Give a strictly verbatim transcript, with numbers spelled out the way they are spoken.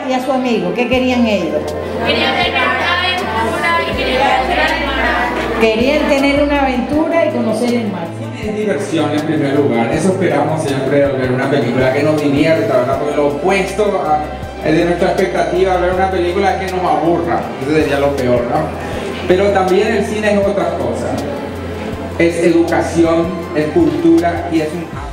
y a su amigo? ¿Qué querían ellos? Querían tener una aventura y querían conocer el mar. Querían tener una aventura y conocer el mar. Es diversión en primer lugar, eso esperamos siempre al ver una película que nos divierta, ¿verdad? Porque lo opuesto a, de nuestra expectativa, ver una película que nos aburra, eso sería lo peor, ¿no? Pero también el cine es otra cosa, es educación, es cultura y es un